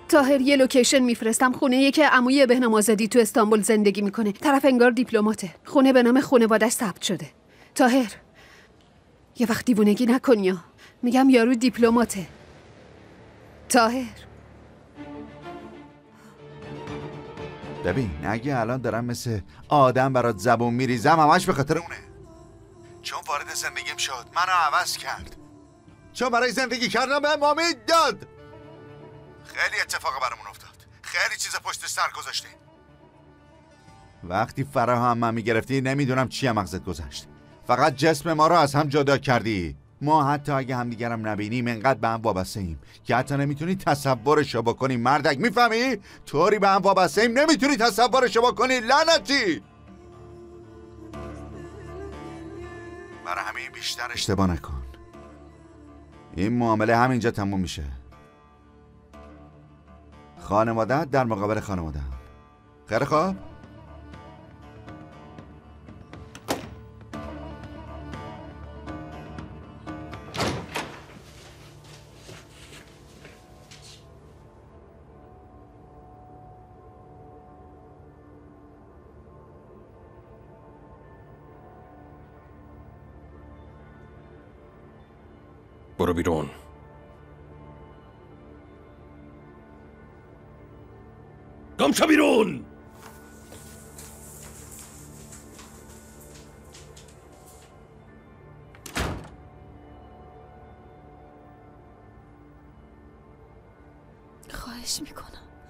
طاهر یه لوکیشن میفرستم، خونه که عموی بهنام آزادی تو استانبول زندگی میکنه. طرف انگار دیپلماته. خونه به نام خانواده‌اش ثبت شده. طاهر یه وقت دیوونگی نکن، یا میگم یارو دیپلماته. طاهر ببین اگه الان دارم مثل آدم برات زبون میریزم همش به خاطر اونه، چون وارد زندگیم شد، منو عوض کرد، چون برای زندگی کردن به امید داد. خیلی اتفاق برامون افتاد، خیلی چیز پشت سر گذاشتیم. وقتی فراهم من میگرفتی نمیدونم چی مغزت گذشت، فقط جسم ما رو از هم جدا کردی. ما حتی اگه همدیگرم نبینیم انقدر به هم وابسته ایم که حتی نمیتونی تصورشو بکنی. مردک میفهمی؟ طوری به هم وابسته ایم نمیتونی تصورشو بکنی. لعنتی. برای همین بیشتر اشتباه نکن. این معامله همینجا تموم میشه. خانواده در مقابل خانواده. خیلی خوب؟ برو بیرون. گم شو بیرون. خواهش میکنم.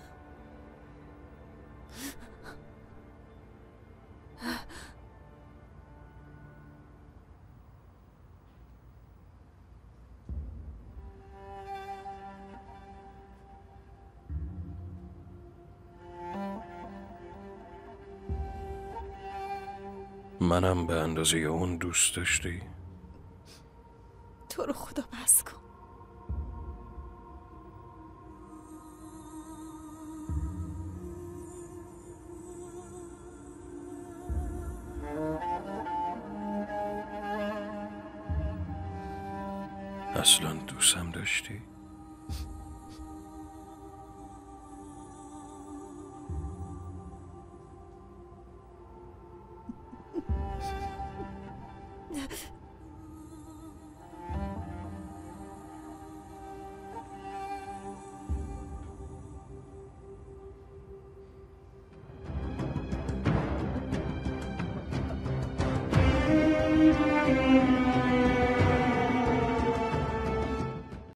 منم به اندازه اون دوست داشتی؟ تو رو خدا بس کن. اصلا دوستم داشتی؟